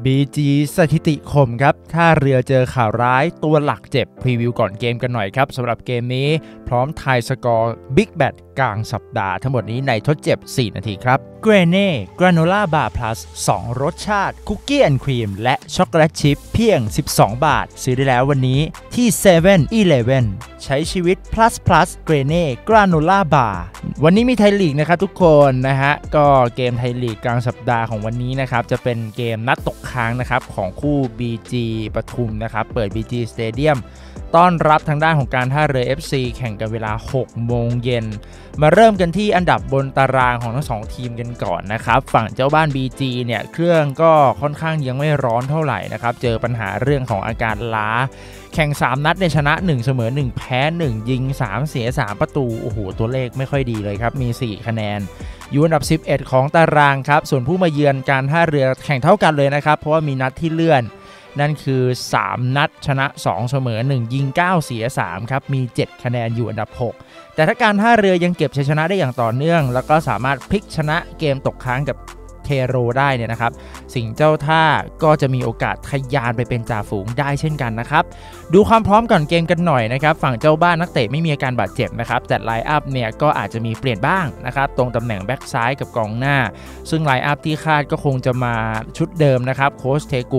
BG สถิติคมครับท่าเรือเจอข่าวร้ายตัวหลักเจ็บพรีวิวก่อนเกมกันหน่อยครับสำหรับเกมนี้พร้อมทายสกอร์บิ๊กแบทกลางสัปดาห์ทั้งหมดนี้ในทดเจ็บ4นาทีครับเกรเน่กราโนล่าบาร์พลัส2รสชาติคุกกี้แอนด์ครีมและช็อกโกแลตชิพเพียง12 บาทซื้อได้แล้ววันนี้ที่7-Elevenใช้ชีวิต plus เกรเน่กราโนล่าบาร์วันนี้มีไทยลีกนะครับทุกคนนะฮะก็เกมไทยลีกกลางสัปดาห์ของวันนี้นะครับจะเป็นเกมนัดตกค้างนะครับของคู่ BG ปทุมนะครับเปิด BG Stadium ต้อนรับทางด้านของการท่าเรือ FC แข่งกันเวลา 6 โมงเย็นมาเริ่มกันที่อันดับบนตารางของทั้ง2ทีมกันก่อนนะครับฝั่งเจ้าบ้าน BG เนี่ยเครื่องก็ค่อนข้างยังไม่ร้อนเท่าไหร่นะครับเจอปัญหาเรื่องของอาการล้าแข่ง3นัดในชนะ1เสมอ1แพ้1ยิง3เสีย3ประตูโอ้โหตัวเลขไม่ค่อยดีเลยครับมี4คะแนนอยู่อันดับ11ของตารางครับส่วนผู้มาเยือนการท่าเรือแข่งเท่ากันเลยนะครับเพราะว่ามีนัดที่เลื่อนนั่นคือ3นัดชนะ2เสมอ1ยิง9เสีย3ครับมี7คะแนนอยู่อันดับ6แต่ถ้าการท่าเรือยังเก็บชัยชนะได้อย่างต่อเนื่องแล้วก็สามารถพลิกชนะเกมตกค้างกับเทโรได้เนี่ยนะครับสิ่งเจ้าท่าก็จะมีโอกาสทะยานไปเป็นจ่าฝูงได้เช่นกันนะครับดูความพร้อมก่อนเกมกันหน่อยนะครับฝั่งเจ้าบ้านนักเตะไม่มีอาการบาดเจ็บนะครับแต่ไลน์อัพเนี่ยก็อาจจะมีเปลี่ยนบ้างนะครับตรงตำแหน่งแบ็กซ้ายกับกองหน้าซึ่งไลน์อัพที่คาดก็คงจะมาชุดเดิมนะครับโค้ชเทกุ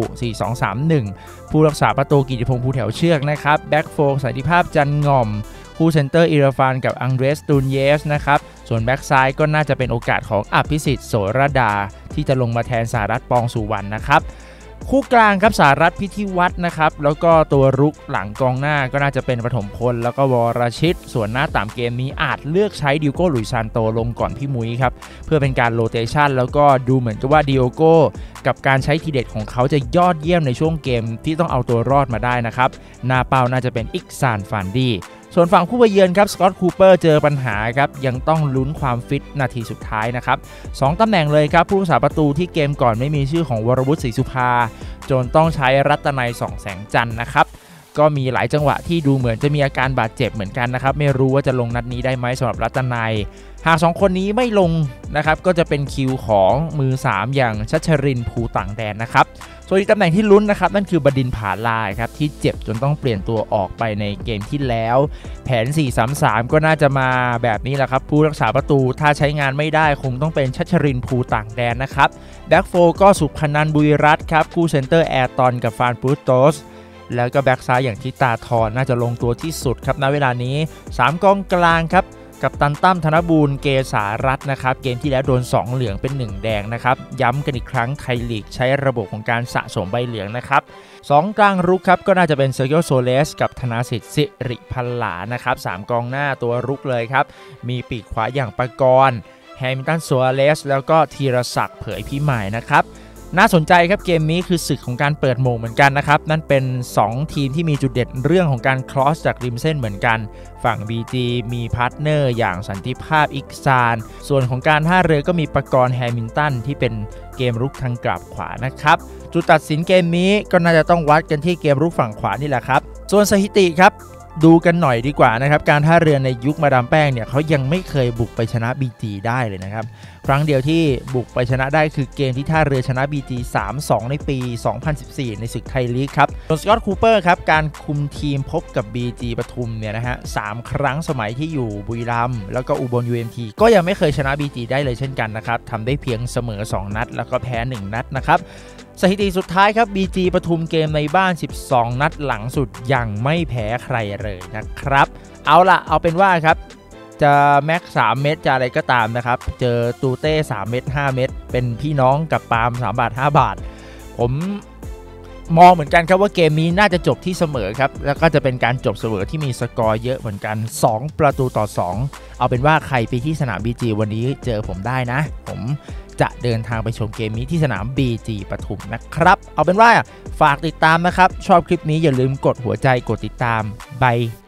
4-2-3-1ผู้รักษาประตูกิติพงษ์ภูแถวเชือกนะครับแบ็กโฟร์สันติภาพจันง่อมคู่เซนเตอร์อิราฟานกับอังเดรสตูนเยสนะครับส่วนแบ็กซ้ายก็น่าจะเป็นโอกาสของอภิสิทธิ์โสรดาที่จะลงมาแทนสหรัฐปองสุวรรณนะครับคู่กลางครับสหรัฐพิธีวัฒน์นะครับแล้วก็ตัวรุกหลังกองหน้าก็น่าจะเป็นปฐมพลแล้วก็วรชิตส่วนหน้าต่ำเกมนี้อาจเลือกใช้ดิโก้หลุยซานโตลงก่อนพี่มุ้ยครับเพื่อเป็นการโรเตชันแล้วก็ดูเหมือนกับว่าดิโก้กับการใช้ทีเด็ดของเขาจะยอดเยี่ยมในช่วงเกมที่ต้องเอาตัวรอดมาได้นะครับหน้าเป้าน่าจะเป็นอิกซานฟานดีส่วนฝั่งผู้มาเยือนครับสกอตต์คูเปอร์เจอปัญหาครับยังต้องลุ้นความฟิตนาทีสุดท้ายนะครับ2ตำแหน่งเลยครับผู้รักษาประตูที่เกมก่อนไม่มีชื่อของวรวุฒิศรีสุภาจนต้องใช้รัตนัยส่องแสงจันทร์นะครับก็มีหลายจังหวะที่ดูเหมือนจะมีอาการบาดเจ็บเหมือนกันนะครับไม่รู้ว่าจะลงนัดนี้ได้ไหมสำหรับรัตนัยหาก2คนนี้ไม่ลงนะครับก็จะเป็นคิวของมือ3อย่างชัชรินทร์ภูต่างแดนนะครับส่วนอีกตำแหน่งที่ลุ้นนะครับนั่นคือบดินทร์ผาลายครับที่เจ็บจนต้องเปลี่ยนตัวออกไปในเกมที่แล้วแผน 4-3-3 ก็น่าจะมาแบบนี้แหละครับผู้รักษาประตูถ้าใช้งานไม่ได้คงต้องเป็นชัชรินทร์ภูต่างแดนนะครับแบ็กโฟร์ก็สุพนันท์บุรีรัตน์ครับคู่เซนเตอร์แอร์ตอนกับฟานปูโตสแล้วก็แบ็กซ้ายอย่างทิตาธรน่าจะลงตัวที่สุดครับณเวลานี้3กองกลางครับกับตันตั้มธนบูรณ์เกษารัตน์นะครับเกมที่แล้วโดน2เหลืองเป็น1แดงนะครับย้ำกันอีกครั้งไทยลีกใช้ระบบของการสะสมใบเหลืองนะครับ2กลางรุกครับก็น่าจะเป็นเซอร์เกียโซเลสกับธนาสิทธิ์สิริพันหลานะครับ3กองหน้าตัวรุกเลยครับมีปีกขวาอย่างปกรณ์แฮมิลตันซัวเรสแล้วก็ธีรศักดิ์เผยพิมายนะครับน่าสนใจครับเกมนี้คือศึกของการเปิดโหม่งเหมือนกันนะครับนั่นเป็น2ทีมที่มีจุดเด่นเรื่องของการครอสจากริมเส้นเหมือนกันฝั่ง BG มีพาร์ทเนอร์อย่างสันติภาพอิกซานส่วนของการท่าเรือก็มีปกรณ์แฮมิลตันที่เป็นเกมรุกทางกลับขวานะครับจุดตัดสินเกมนี้ก็น่าจะต้องวัดกันที่เกมรุกฝั่งขวานี่แหละครับส่วนสถิติครับดูกันหน่อยดีกว่านะครับการท่าเรือในยุคมาดามแป้งเนี่ยเขายังไม่เคยบุกไปชนะ BG ได้เลยนะครับครั้งเดียวที่บุกไปชนะได้คือเกมที่ท่าเรือชนะ BG 3-2 ในปี 2014 ในศึกไทยลีกครับส่วนสกอตต์คูเปอร์ครับการคุมทีมพบกับ BG ปทุมเนี่ยนะฮะ3ครั้งสมัยที่อยู่บุรีรัมย์แล้วก็อุบล UMT ก็ยังไม่เคยชนะ BG ได้เลยเช่นกันนะครับทำได้เพียงเสมอ2นัดแล้วก็แพ้1นัดนะครับสถิติสุดท้ายครับ BG ปทุมเกมในบ้าน12นัดหลังสุดยังไม่แพ้ใครเลยนะครับเอาเป็นว่าครับจะแม็ก3เม็ดจะอะไรก็ตามนะครับเจอตูเต้3เม็ด5เม็ดเป็นพี่น้องกับปาล์ม3 บาท 5 บาทผมมองเหมือนกันครับว่าเกมนี้น่าจะจบที่เสมอครับแล้วก็จะเป็นการจบเสมอที่มีสกอร์เยอะเหมือนกัน2-2เอาเป็นว่าใครไปที่สนาม BG วันนี้เจอผมได้นะผมจะเดินทางไปชมเกมนี้ที่สนาม BG ปทุมนะครับเอาเป็นว่าฝากติดตามนะครับชอบคลิปนี้อย่าลืมกดหัวใจกดติดตามบาย